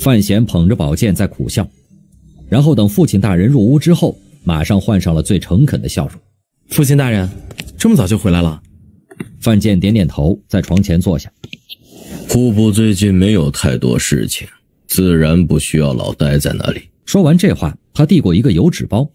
范闲捧着宝剑在苦笑，然后等父亲大人入屋之后，马上换上了最诚恳的笑容。 父亲大人，这么早就回来了？ 范建点点头，在床前坐下。 户部最近没有太多事情，自然不需要老待在那里。 说完这话，他递过一个油纸包。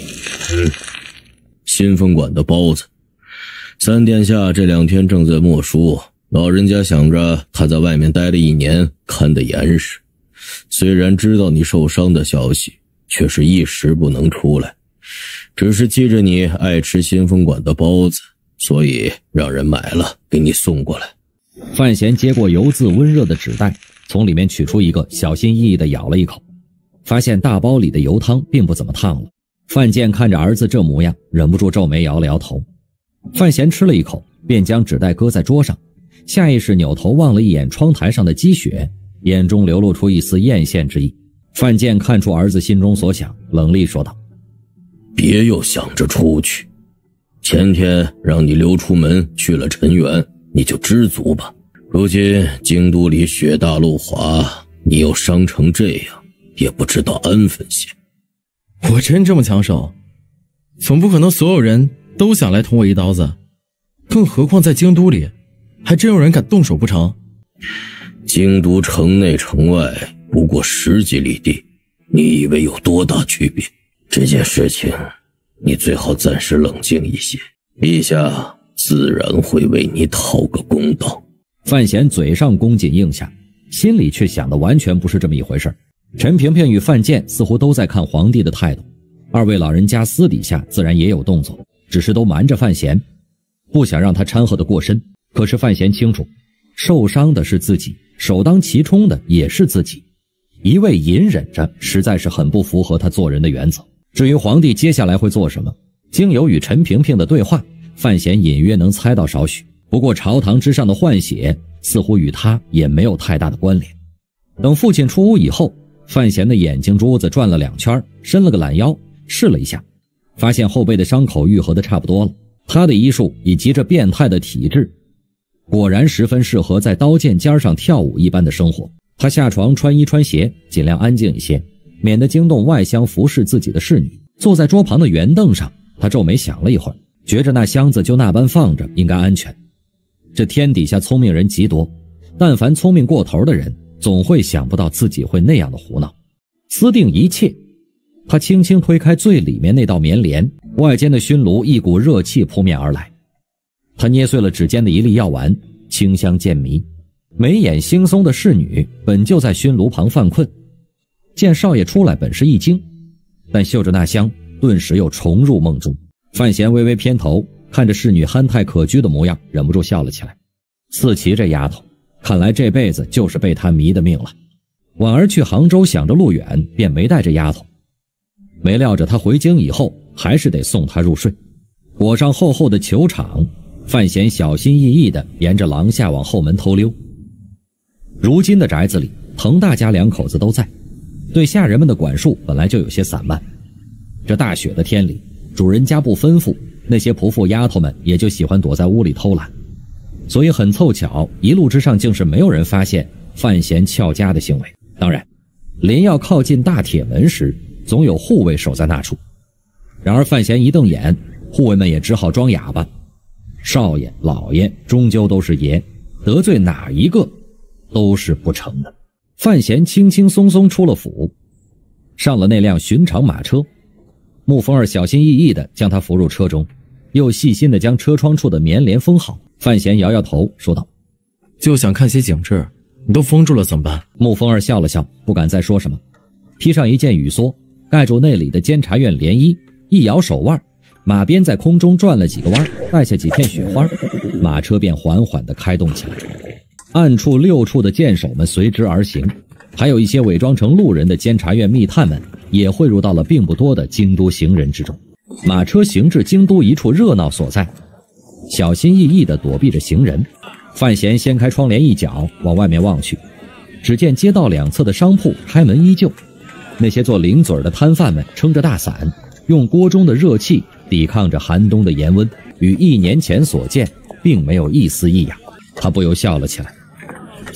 新风馆的包子，三殿下这2天正在默书，老人家想着他在外面待了1年，看得严实。虽然知道你受伤的消息，却是一时不能出来，只是记着你爱吃新风馆的包子，所以让人买了给你送过来。 范闲接过油渍温热的纸袋，从里面取出一个，小心翼翼地咬了一口，发现大包里的油汤并不怎么烫了。范建看着儿子这模样，忍不住皱眉摇了摇头。范闲吃了一口，便将纸袋搁在桌上，下意识扭头望了一眼窗台上的积雪，眼中流露出一丝艳羡之意。范建看出儿子心中所想，冷厉说道： 别又想着出去，前天让你溜出门去了陈园，你就知足吧。如今京都里雪大路滑，你又伤成这样，也不知道安分些。 我真这么抢手？总不可能所有人都想来捅我一刀子，更何况在京都里，还真有人敢动手不成？ 京都城内城外不过10几里地，你以为有多大区别？这件事情你最好暂时冷静一些，陛下自然会为你讨个公道。 范闲嘴上恭谨应下，心里却想的完全不是这么一回事。陈萍萍与范建似乎都在看皇帝的态度，二位老人家私底下自然也有动作，只是都瞒着范闲，不想让他掺和得过深。可是范闲清楚，受伤的是自己，首当其冲的也是自己，一味隐忍着实在是很不符合他做人的原则。至于皇帝接下来会做什么，经由与陈萍萍的对话，范闲隐约能猜到少许，不过朝堂之上的换血似乎与他也没有太大的关联。等父亲出屋以后，范闲的眼睛珠子转了2圈，伸了个懒腰，试了一下，发现后背的伤口愈合得差不多了。他的医术以及这变态的体质，果然十分适合在刀剑尖上跳舞一般的生活。他下床穿衣穿鞋，尽量安静一些，免得惊动外厢服侍自己的侍女。坐在桌旁的圆凳上，他皱眉想了一会儿，觉着那箱子就那般放着应该安全。这天底下聪明人极多，但凡聪明过头的人，总会想不到自己会那样的胡闹。思定一切，他轻轻推开最里面那道棉帘，外间的熏炉一股热气扑面而来。他捏碎了指尖的一粒药丸，清香渐迷。眉眼惺忪的侍女本就在熏炉旁犯困，见少爷出来本是一惊，但嗅着那香，顿时又重入梦中。范闲微微偏头，看着侍女憨态可掬的模样，忍不住笑了起来。四琪这丫头，看来这辈子就是被他迷的命了。婉儿去杭州想着路远，便没带着丫头，没料着他回京以后，还是得送她入睡。裹上厚厚的裘氅，范闲小心翼翼地沿着廊下往后门偷溜。如今的宅子里，滕大家2口子都在，对下人们的管束本来就有些散漫。这大雪的天里，主人家不吩咐，那些仆妇丫头们也就喜欢躲在屋里偷懒。所以很凑巧，一路之上竟是没有人发现范闲撬家的行为。当然，临要靠近大铁门时，总有护卫守在那处。然而范闲一瞪眼，护卫们也只好装哑巴。少爷老爷终究都是爷，得罪哪一个都是不成的。范闲轻轻松松出了府，上了那辆寻常马车。沐风儿小心翼翼地将他扶入车中，又细心地将车窗处的棉帘封好。范闲摇摇头说道： 就想看些景致，你都封住了怎么办？ 沐风儿笑了笑，不敢再说什么，披上一件雨蓑，盖住内里的监察院帘衣，一摇手腕，马鞭在空中转了几个弯，带下几片雪花，马车便缓缓地开动起来。暗处6处的箭手们随之而行，还有一些伪装成路人的监察院密探们也汇入到了并不多的京都行人之中。马车行至京都一处热闹所在，小心翼翼地躲避着行人。范闲掀开窗帘一角，往外面望去，只见街道2侧的商铺开门依旧，那些做零嘴的摊贩们撑着大伞，用锅中的热气抵抗着寒冬的严温，与1年前所见并没有一丝异样。他不由笑了起来，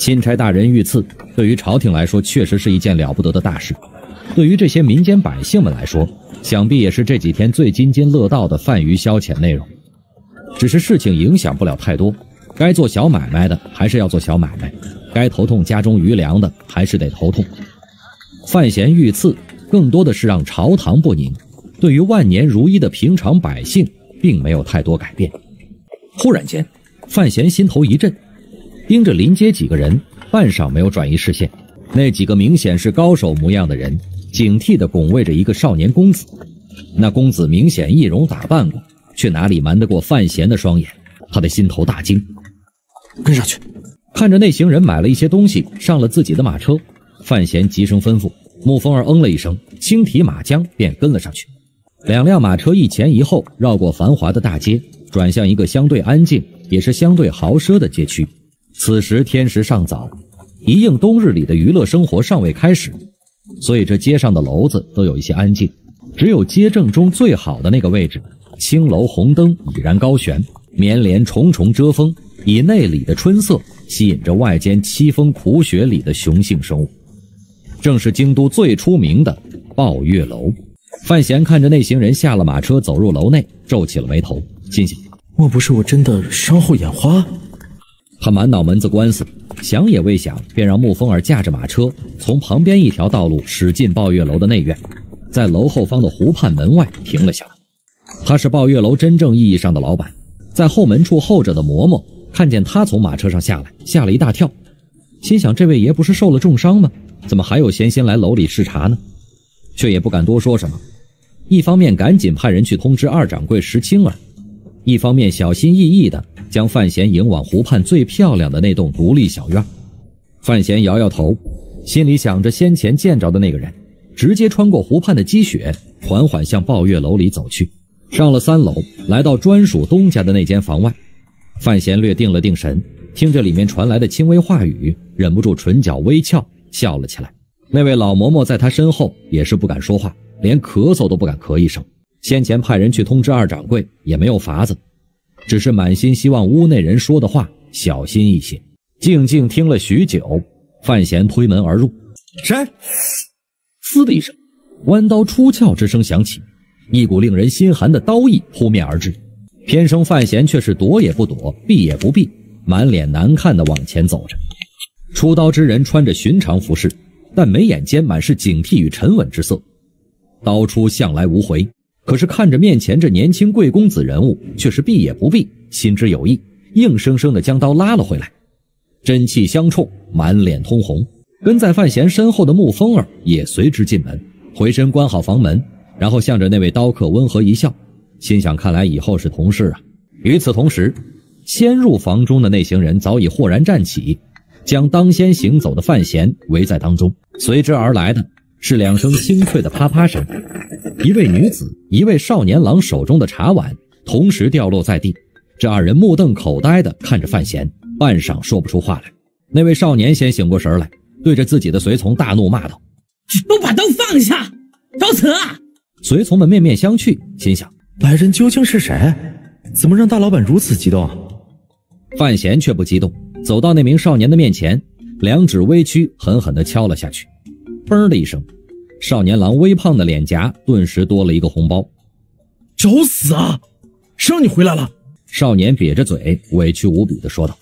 钦差大人遇刺，对于朝廷来说确实是一件了不得的大事，对于这些民间百姓们来说，想必也是这几天最津津乐道的饭余消遣内容。只是事情影响不了太多，该做小买卖的还是要做小买卖，该头痛家中余粮的还是得头痛。范闲遇刺更多的是让朝堂不宁，对于万年如一的平常百姓并没有太多改变。忽然间，范闲心头一震，盯着临街几个人，半晌没有转移视线。那几个明显是高手模样的人，警惕地拱卫着一个少年公子。那公子明显易容打扮过，却哪里瞒得过范闲的双眼？他的心头大惊， 跟上去。 看着那行人买了一些东西，上了自己的马车，范闲急声吩咐，沐风儿嗯了一声，轻提马缰便跟了上去。两辆马车一前一后绕过繁华的大街，转向一个相对安静也是相对豪奢的街区。此时天时尚早，一应冬日里的娱乐生活尚未开始，所以这街上的楼子都有一些安静，只有街正中最好的那个位置，青楼红灯已然高悬，绵帘重重遮风，以内里的春色吸引着外间凄风苦雪里的雄性生物。正是京都最出名的抱月楼。范闲看着那行人下了马车走入楼内，皱起了眉头，心想： 莫不是我真的伤后眼花？ 他满脑门子官司，想也未想，便让沐风儿驾着马车从旁边一条道路驶进抱月楼的内院，在楼后方的湖畔门外停了下来。他是抱月楼真正意义上的老板，在后门处候着的嬷嬷看见他从马车上下来，吓了一大跳，心想这位爷不是受了重伤吗？怎么还有闲心来楼里视察呢？却也不敢多说什么，一方面赶紧派人去通知二掌柜石青儿，一方面小心翼翼地将范闲迎往湖畔最漂亮的那栋独立小院。范闲摇摇头，心里想着先前见着的那个人，直接穿过湖畔的积雪，缓缓向抱月楼里走去。上了3楼，来到专属东家的那间房外，范闲略定了定神，听着里面传来的轻微话语，忍不住唇角微翘，笑了起来。那位老嬷嬷在他身后也是不敢说话，连咳嗽都不敢咳一声。先前派人去通知二掌柜也没有法子，只是满心希望屋内人说的话小心一些。静静听了许久，范闲推门而入。 谁？ 嘶的一声，弯刀出鞘之声响起，一股令人心寒的刀意扑面而至。偏生范闲却是躲也不躲，避也不避，满脸难看地往前走着。出刀之人穿着寻常服饰，但眉眼间满是警惕与沉稳之色。刀出向来无回，可是看着面前这年轻贵公子人物，却是避也不避，心知有意，硬生生地将刀拉了回来。真气相冲，满脸通红。跟在范闲身后的沐风儿也随之进门，回身关好房门，然后向着那位刀客温和一笑，心想看来以后是同事啊。与此同时，先入房中的那行人早已豁然站起，将当先行走的范闲围在当中，随之而来的是2声清脆的啪啪声，一位女子，一位少年郎手中的茶碗同时掉落在地。这2人目瞪口呆地看着范闲，半晌说不出话来。那位少年先醒过神来，对着自己的随从大怒骂道： 都把刀放下，找死啊！ 随从们面面相觑，心想来人究竟是谁？怎么让大老板如此激动？ 范闲却不激动，走到那名少年的面前，2指微屈，狠狠地敲了下去。嘣的一声，少年郎微胖的脸颊顿时多了一个红包。 找死啊！谁让你回来了？ 少年瘪着嘴，委屈无比地说道：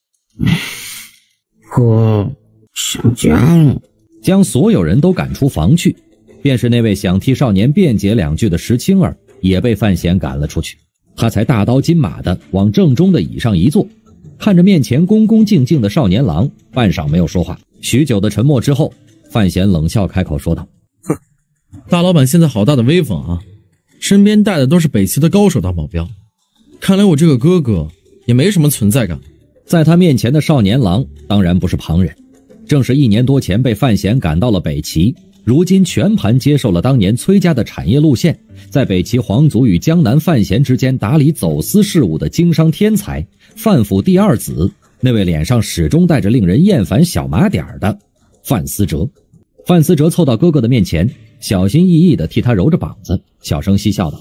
我想家了。 将所有人都赶出房去，便是那位想替少年辩解2句的石青儿也被范闲赶了出去。他才大刀金马的往正中的椅上一坐，看着面前恭恭敬敬的少年郎，半晌没有说话。许久的沉默之后，范闲冷笑开口说道： 哼，大老板现在好大的威风啊，身边带的都是北齐的高手当保镖，看来我这个哥哥也没什么存在感。 在他面前的少年郎当然不是旁人，正是1年多前被范闲赶到了北齐，如今全盘接受了当年崔家的产业路线，在北齐皇族与江南范闲之间打理走私事务的经商天才范府第2子，那位脸上始终带着令人厌烦小麻点的范思哲。范思哲凑到哥哥的面前，小心翼翼地替他揉着膀子，小声嬉笑道：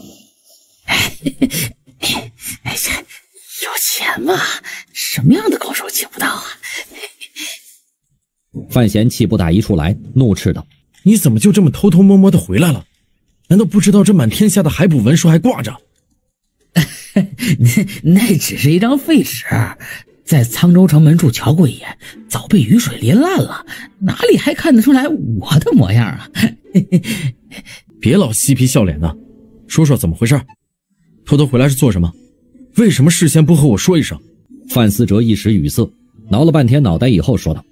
有钱吗？什么样的高手请不到啊？ 范闲气不打一处来，怒斥道：“ 你怎么就这么偷偷摸摸的回来了？难道不知道这满天下的海捕文书还挂着？” 那只是一张废纸，在沧州城门处瞧过一眼，早被雨水淋烂了，哪里还看得出来我的模样啊？ 别老嬉皮笑脸的，说说怎么回事？偷偷回来是做什么？为什么事先不和我说一声？ 范思哲一时语塞，挠了半天脑袋以后说道：“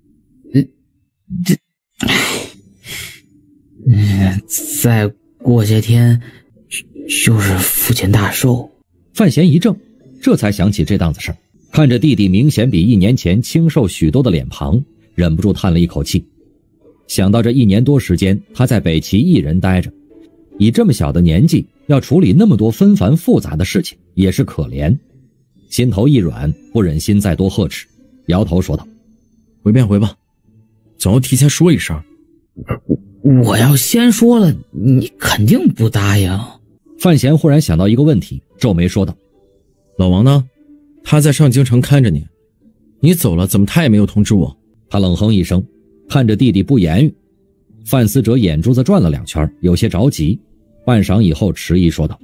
再过些天就是父亲大寿。” 范闲一怔，这才想起这档子事儿，看着弟弟明显比1年前清瘦许多的脸庞，忍不住叹了一口气。想到这1年多时间他在北齐一人待着，以这么小的年纪要处理那么多纷繁复杂的事情，也是可怜。心头一软，不忍心再多呵斥，摇头说道：“ 回便回吧，总要提前说一声。” 我要先说了，你肯定不答应。 范闲忽然想到一个问题，皱眉说道：“ 老王呢？他在上京城看着你，你走了怎么他也没有通知我？” 他冷哼一声，看着弟弟不言语。范思哲眼珠子转了2圈，有些着急，半晌以后迟疑说道：“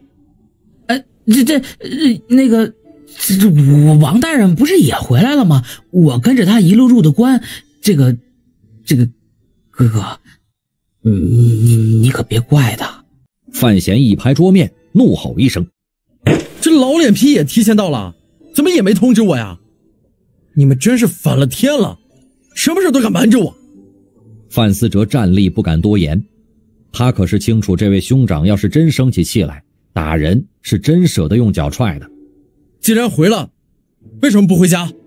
我王大人不是也回来了吗？我跟着他一路入的关，这个哥哥，你可别怪他。” 范闲一拍桌面，怒吼一声：“ 这老脸皮也提前到了，怎么也没通知我呀？你们真是反了天了，什么事都敢瞒着我！” 范思哲站立不敢多言，他可是清楚这位兄长要是真生起气来，打人是真舍得用脚踹的。 既然回了，为什么不回家？